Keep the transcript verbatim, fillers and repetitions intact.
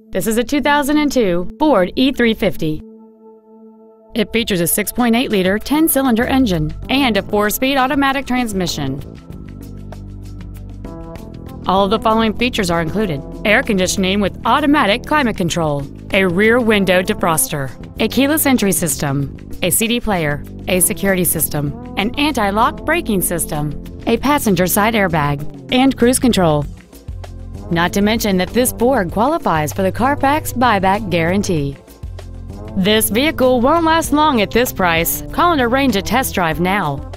This is a two thousand two Ford E three fifty. It features a six point eight liter ten-cylinder engine and a four-speed automatic transmission. All of the following features are included: air conditioning with automatic climate control, a rear window defroster, a keyless entry system, a C D player, a security system, an anti-lock braking system, a passenger side airbag, and cruise control. Not to mention that this Ford qualifies for the Carfax buyback guarantee. This vehicle won't last long at this price. Call and arrange a test drive now.